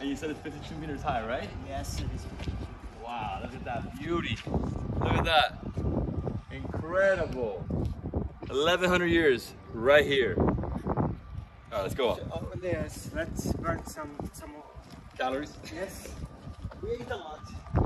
And you said it's 52 meters high, right? Yes, it is. Wow, look at that beauty. Look at that. Incredible. 1,100 years right here. All right, let's go up. Oh, yes, let's burn some more. Calories? Yes, we ate a lot.